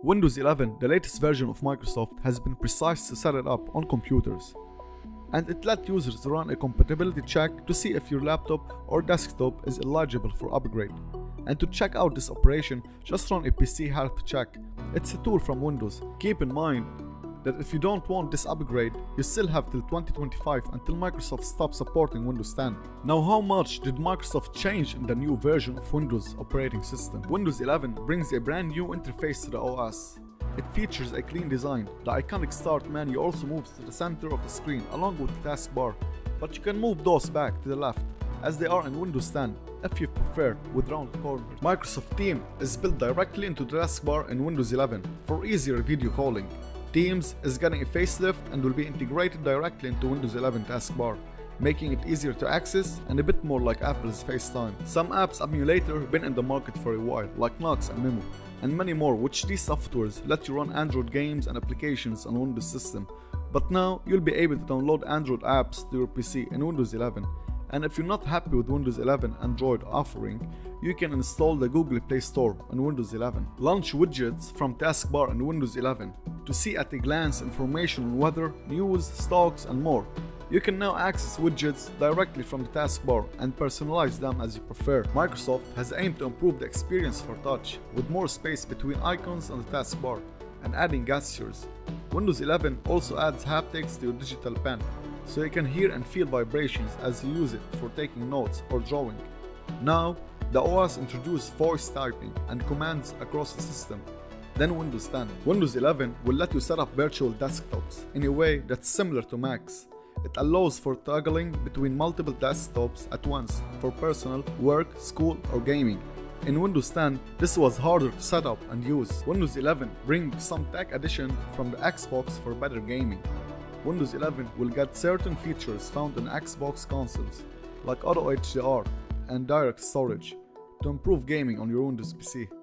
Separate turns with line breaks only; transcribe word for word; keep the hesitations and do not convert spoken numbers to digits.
Windows eleven, the latest version of Microsoft, has been precise to set it up on computers. And it lets users run a compatibility check to see if your laptop or desktop is eligible for upgrade. And to check out this operation, just run a P C health check. It's a tool from Windows. Keep in mind that if you don't want this upgrade, you still have till twenty twenty-five until Microsoft stops supporting Windows ten. Now, how much did Microsoft change in the new version of Windows operating system? Windows eleven brings a brand new interface to the O S. It features a clean design. The iconic start menu also moves to the center of the screen along with the taskbar, but you can move those back to the left as they are in Windows ten if you prefer with rounded corners. Microsoft Teams is built directly into the taskbar in Windows eleven for easier video calling. Teams is getting a facelift and will be integrated directly into Windows eleven taskbar, making it easier to access and a bit more like Apple's FaceTime. Some apps Emulator have been in the market for a while, like Nox and Memo, and many more, which these softwares let you run Android games and applications on Windows system. But now you'll be able to download Android apps to your P C in Windows eleven. And if you're not happy with Windows eleven Android offering, you can install the Google Play Store on Windows eleven. Launch Widgets from taskbar in Windows eleven to see at a glance information on weather, news, stocks, and more. You can now access widgets directly from the taskbar and personalize them as you prefer. Microsoft has aimed to improve the experience for touch with more space between icons on the taskbar and adding gestures. Windows eleven also adds haptics to your digital pen, so you can hear and feel vibrations as you use it for taking notes or drawing. Now, the O S introduced voice typing and commands across the system. Then Windows ten. Windows eleven will let you set up virtual desktops in a way that's similar to Mac's. It allows for toggling between multiple desktops at once for personal, work, school, or gaming. In Windows ten, this was harder to set up and use. Windows eleven brings some tech addition from the Xbox for better gaming. Windows eleven will get certain features found in Xbox consoles, like auto H D R and direct storage, to improve gaming on your Windows P C.